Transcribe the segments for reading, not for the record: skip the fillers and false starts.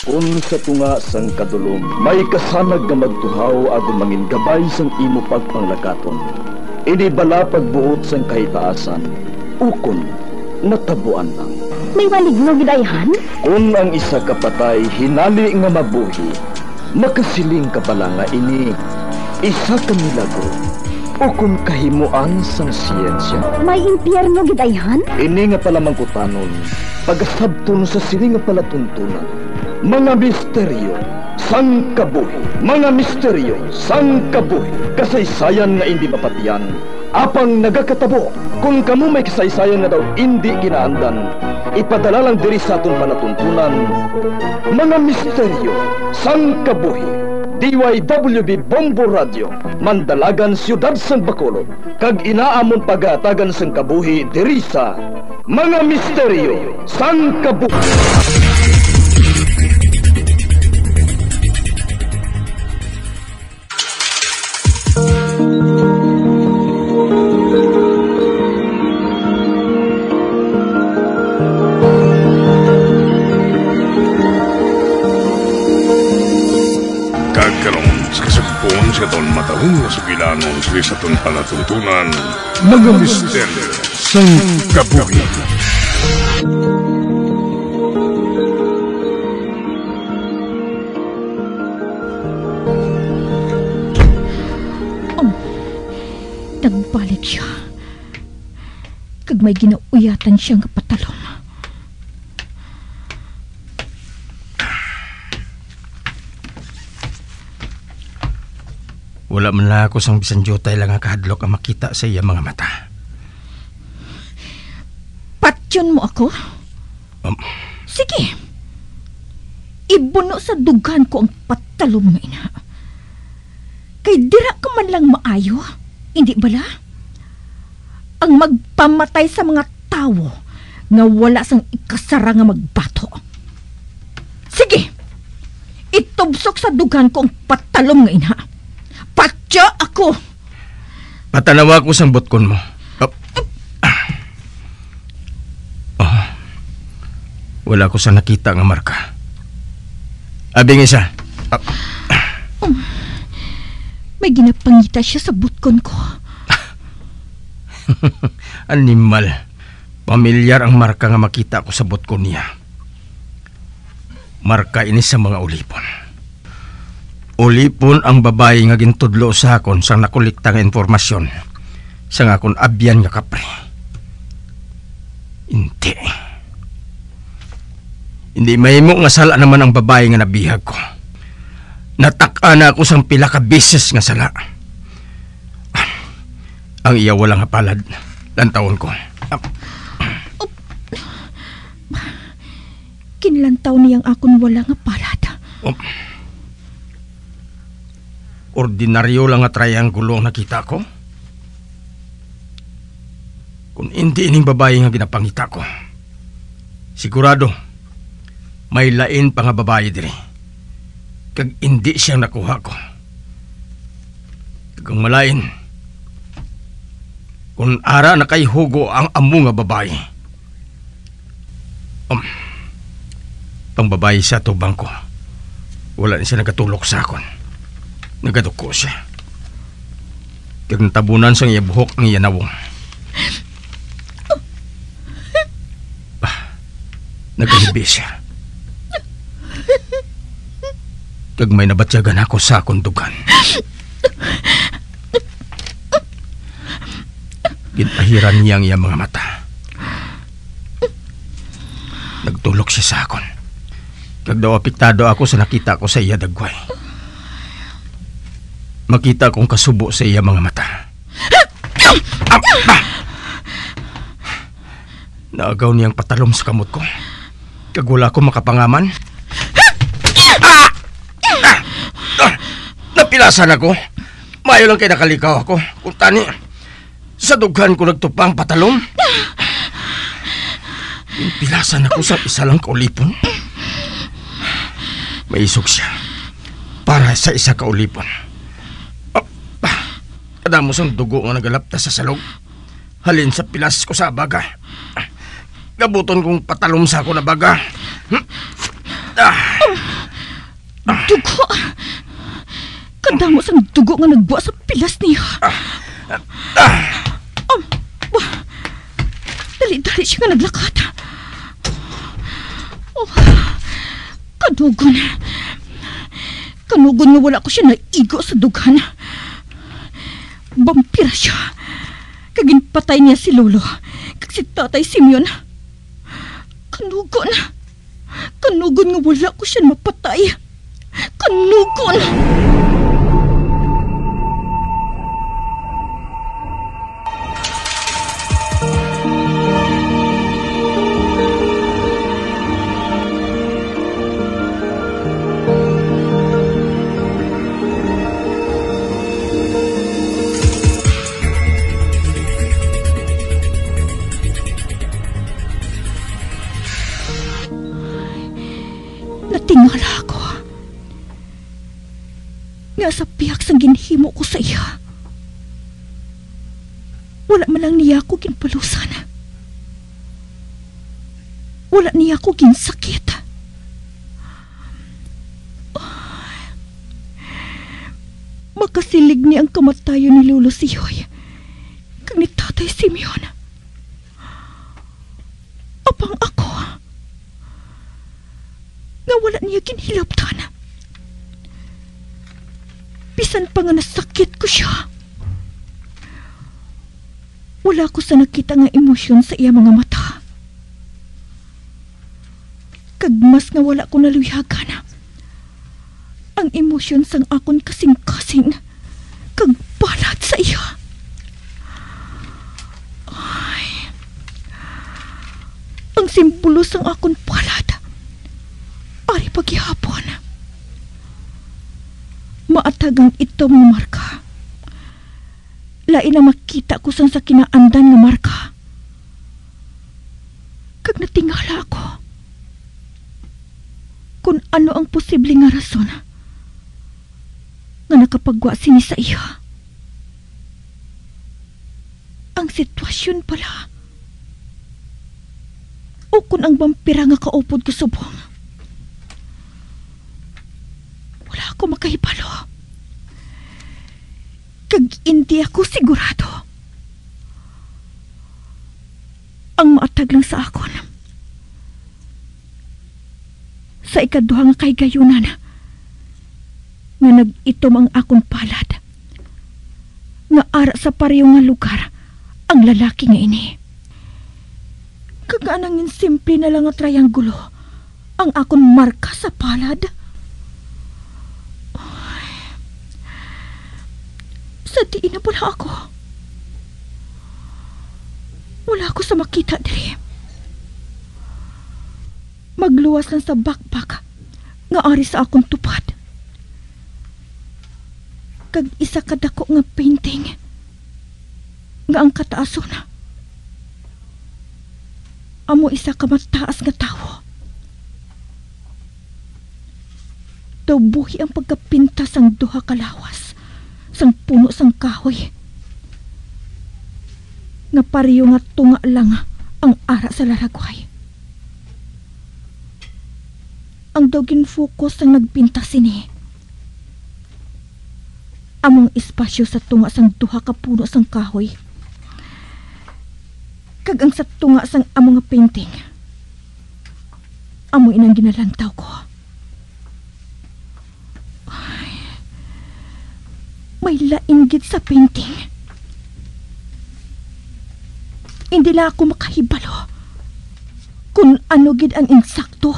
Kung sa tunga sang kadulom, may kasanag nga magtuhaw agon mangin gabay sang imo pagpanglakaton. Ini bala pagbuot sang kahitaasan, ukon natabuan lang. May maligno gidayhan? Kung ang isa kapatay hinali nga mabuhi, makasiling ka pala nga ini isa ka milagro o kung kahimuan sang siyensya. May impyerno gidayhan? Ini nga pala mangkutanon, pagasabton sa sini nga pala tuntunan. Mga misteryo sang kabuhi, mga misteryo sang kabuhi, kasaysayan nga hindi mapatiyan, apang nagakatabo. Kung kamo may kasaysayan nga daw hindi ginaandan, ipadala lang diri sa atong palatuntunan. Mga misteryo sang kabuhi, DYWB Bombo Radio, Mandalagan, Siyudad sang Bacolod, kag inaamon pagatagan sang kabuhi diri sa Mga Misteryo sang Kabuhi. Sa taon matalong na sugilanon sa taon palatuntunan, Mga Misteryo sang Kabuhi. Nagbalik siya. Kag may ginauyatan siyang patalon. Wala man lang ako sang bisan jutay lang nga kahadlok ang makita sa iya mga mata. Patyon mo ako? Sige. Ibuno sa dugan ko ang patalom nga ina. Kay dira ka man lang maayo, hindi bala? Ang magpamatay sa mga tao nga wala sang ikasara nga magbato. Sige. Itubsok sa dugan ko ang patalom nga ina. Patya ako! Patanawa ko sang botkon mo. Wala ko sa nakita nga marka. Abing isa. May ginapangita siya sa botkon ko. Animal. Pamilyar ang marka nga makita ko sa botkon niya. Marka ini sa mga ulipon. Ulipon ang babae nga gintudlo sa akon sang nakolekta nga informasyon sa akon abyan nga kapre. Hindi mahimo nga sala naman ang babae nga nabihag ko. Natak-a na ako sang pila ka beses nga sala. Ang iya wala nga palad, lantawon ko. Kinlantaw niyang akon wala nga palad. Ordinaryo lang nga triangulo ang nakita ko. Kung hindi ining babae nga ginapangita ko, sigurado may lain pa nga babae diri. Kag hindi siyang nakuha ko. Kag malain, kung ara na kay hugo ang amo nga babae. Pang babae siya to bangko. Wala na siya nagatulok sa akon. Nagaduko siya. Kag natabunan sang iya buhok ang iya nawong. Nagalibi siya. Kag may nabatyagan ako sa akong dugan. Ginahiran niya ang iya mga mata. Nagtulok siya sa akon. Kag daw apektado ako sa nakita ko sa iya dagway. Makita kong kasubo sa iya mga mata. Naagaw niyang patalom sa kamot ko. Kag wala ko makapangaman. Napilasan ako. Mayo lang kay nakalikaw ako. Kung tani, sa dughan ko nagtupang patalom. Napilasan ako sa isa lang kaulipon. May isog siya para sa isa kaulipon. Kadamos ang dugo nga nagalapta sa salog. Halin sa pilas ko sa baga. Gabuton kong patalom sa ako na baga. Dugo. Kadamo sang dugo nga nagbuwa sa pilas niya. Dali-dali siya nga naglakad. Kanugon. Kanugon nga wala ko siya naigo sa dughan. Vampira siya. Kaginpatay niya si Lolo. Kag si Tatay Simeon. Kanugon. Kanugon nga wala ko siya mapatay. Kanugon. Natingala ako nga sa piyak sang ginhimo ko sa iya. Wala man lang niya ako ginpalusan. Wala niya ako ginsakit. Makasilig niya ang kamatayon ni Lolo Siyoy kag ni Tatay Simeon. Apang ako nga wala niya ginhilabtan. Bisan pa nga nasakit ko siya. Wala ko sa nakita nga emosyon sa iya mga mata. Kag mas nga wala ko naluyagan ang emosyon sang akon kasing-kasing kag balat sa iya. Ay, ang simbolo sang akon balat ari paghihapon. Maatagang ito mga marka. Lain na makita ko sang sa kinaandan nga marka. Kag natingala ako kung ano ang posible nga rason nga nakapagwa sini sa iya. Ang sitwasyon pala o kung ang vampira nga kaupod ko subong. Wala ako makahibalo. Kag hindi ako sigurado. Ang maatag lang sa akon, sa ikaduha nga kahigayunan nga nag-itom ang akong palad, nga ara sa pareho nga lugar ang lalaki nga ini. Kaganangin simple na lang nga triangulo ang akong marka sa palad. Sa diin na pala ako. Wala ako sa makita diri. Magluwas lang sa backpack nga ari sa akong tupad. Kag isa kadako nga painting nga ang kataason amo isa ka mataas nga tawo. Daw buhi ang pagkapinta sang duha ka lawas sang puno sang kahoy nga pareho nga tunga lang ang ara sa laragway. Ang daw ginfocus sang nagpinta sini among espasyo sa tunga sang duha ka puno sang kahoy kag ang sa tunga sang among painting amo inang ginalantaw ko. May lainggit sa painting. Hindi lang ako makahibalo kung ano gid ang insakto.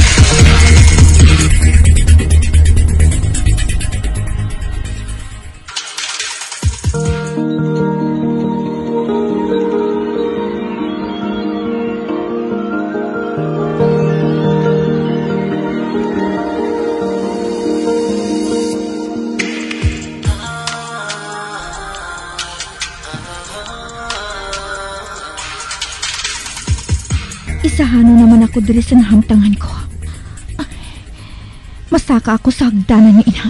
Isahano naman ako diri sa nahamtangan ko. Masaka ako sa hagdanan ni ina.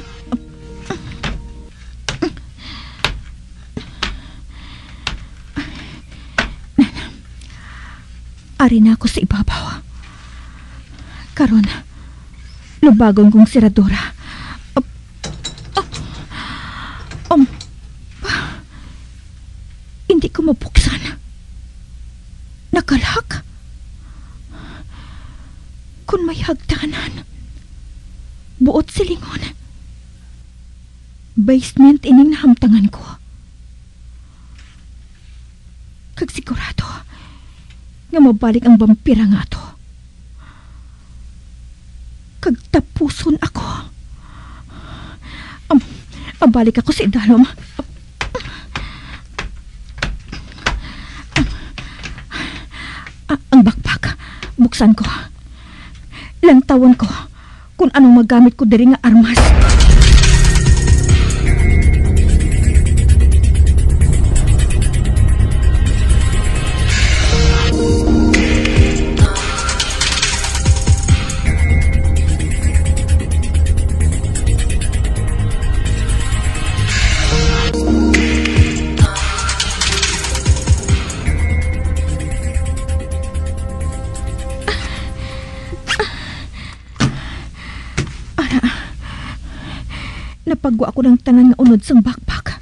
Ari na ako sa ibabaw. Karon, lubagon kong siradora ko mabuksan. Nakalak. Kung may hagdanan, buot silingon. Basement ining nahamtangan ko. Kag sigurado nga mabalik ang vampira nga to. Kag tapuson ako. Balik ako sa idalom. Ang backpack, buksan ko. Lantawan ko kung anong magamit ko diri nga armas. Napagwa ako ng tanan nga unod sang backpack.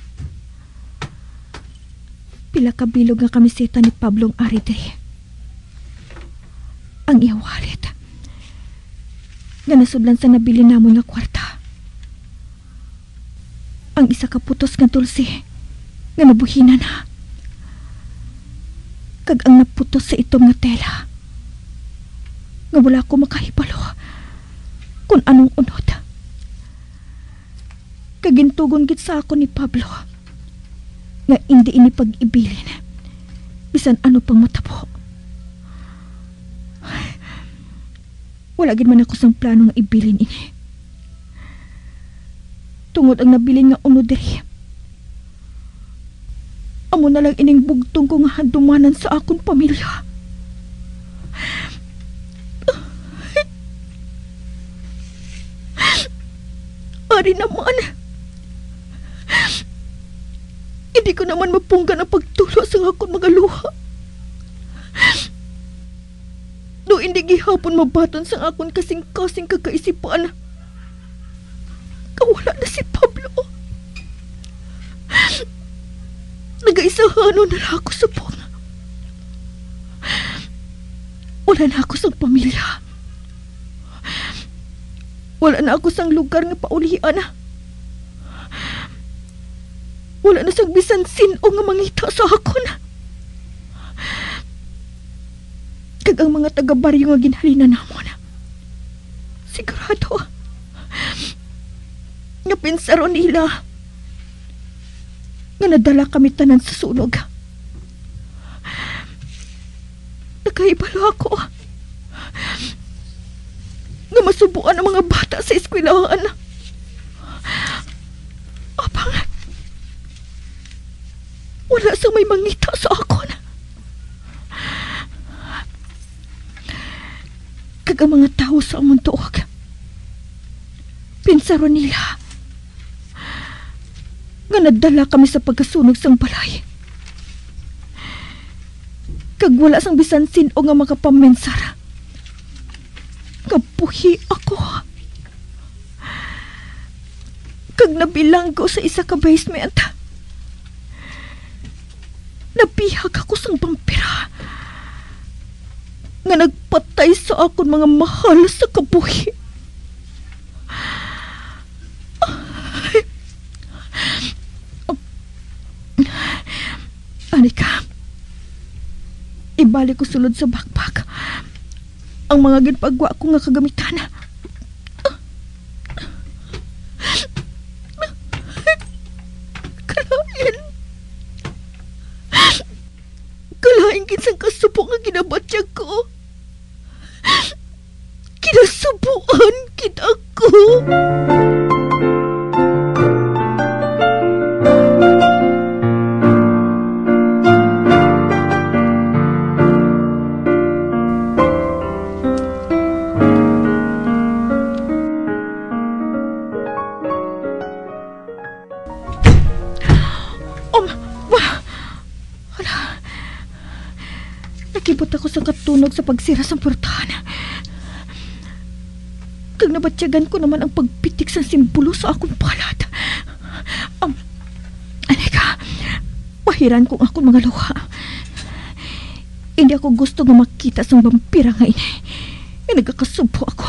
Pila ka bilog nga kamiseta ni Pablong ari diri. Ang iya wallet nga nasudlan sa nabili namon nga kwarta. Ang isa ka putos nga tulsi nga nabuhinan na. Kag ang naputos sa itom nga tela nga wala ko makahibalo kung anong unod. Kagintugon git sa ako ni Pablo nga hindi ini pag-ibilin bisan ano pang matabo. Wala gid man ako sang plano nga ibilin ini. Tungod ang nabilin nga uno diri. Amo na lang ining bugtong ko nga handumanan sa akong pamilya. Ari naman. Hindi ko naman mapunggan ang pagtulo sa akong mga luha. Do hindi gihapon mabaton sa akong kasing-kasing kakaisipan. Kawala na si Pablo. Nag-aisahanon na ako sa buong. Wala na ako sa pamilya. Wala na ako sa lugar nga paulian. Wala na sang bisan sino nga mangita sa akon. Kag ang mga taga-baryo nga ginhalina namon. Sigurado nga pinsaro nila nga nadala kami tanan sa sunog. Nakaibalo ako nga masubuan ang mga bata sa eskwelahan. Abang wala sa may mangita sa akon. Kag ang mga tao sa among tuog pinsaro nila nga nadala kami sa pagkasunog sang balay. Kag wala sang bisan sino nga makapamensar. Kabuhi ako. Kag nabilang ko sa isa ka basement. Napihag ako sang vampira nga nagpatay sa akon mga mahal sa kabuhi. Anika, ibalik ko sulod sa backpack ang mga ginpagwa ko nga kagamitan. Kalain kinsang kasubo nga ginabatyag ko. Kinasubuan kita ko. Nakibot ako sa katunog sa pagsira sa portahan. Kag nabatyagan ko naman ang pagpitik sa simbolo sa akong palad. Anika, why Bahiran kong ako mga luha. Hindi ako gusto nga makita sa vampira nga ini. Nagkakasubo ako.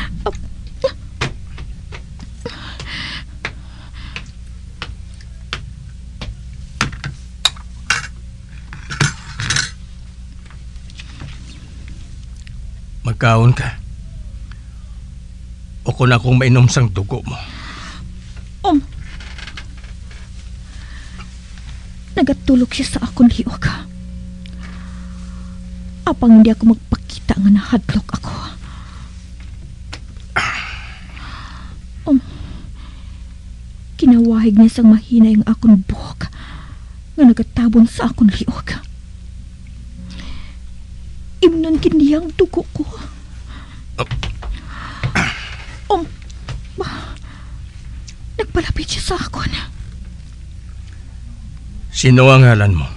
Magkaon ka. O kung akong mainom sang dugo mo. Nagatulog siya sa akong liog. Apang hindi ako magpakita nga nahadlok ako. Kinawahig niya sang mahina yung akong buhok nga nagatabon sa akong liog. Imnon kiniyang dugo ko. Nagpalapit siya sa akon. Sino ang ngalan mo?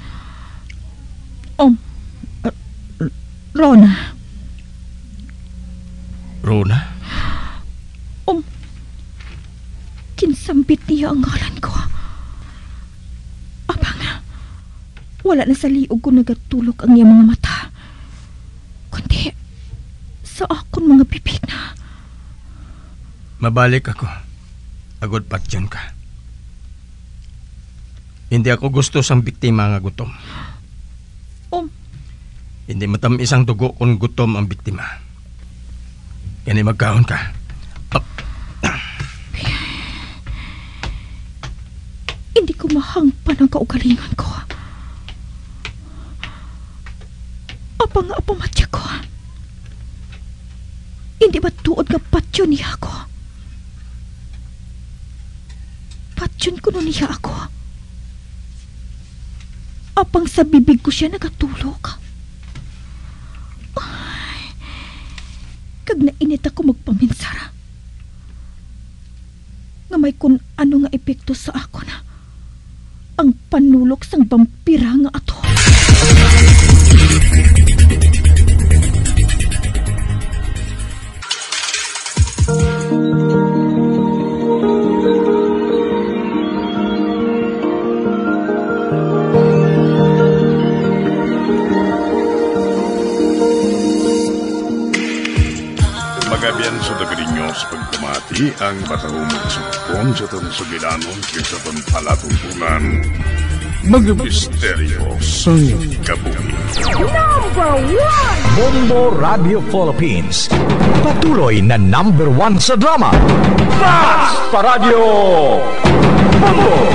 Rona. Rona? Kinsambit niya ang ngalan ko. Abang, wala na sa liog ko nagatulog ang iyang mga mata. Kundi, sa akon mga bibig na. Mabalik ako. Agod patyon ka. Hindi ako gusto sang biktima nga gutom. Hindi matamis ang dugo kung gutom ang biktima. Kani magkaon ka. Hindi ko mahangpan ang kaugalingan ko. Apa nga apamatya ko. Hindi ba tuod nga patyon niya ako? Patyon ko nun niya ako. Apang sa bibig ko siya nagatulog. Ay, kag nainit ako magpaminsara. Nga may kung ano nga epekto sa ako na ang panulok sang vampira nga ato. Magabian sa dagrinyo sa pagkamati ang batahong magsukon sa itong sugilanon kaysa itong palatuntunan. Mga misteryo sa kabuhi. Bombo Radio Philippines. Patuloy na #1 sa drama. Basta Radio Bombo!